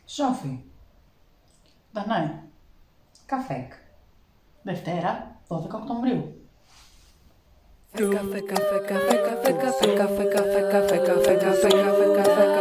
Σόφι. Δανάη. Καφέκ. Δευτέρα, 12 Οκτωβρίου. Καφέ, καφέ, καφέ, καφέ, καφέ, καφέ, καφέ, καφέ, καφέ, καφέ, καφέ, καφέ, καφέ.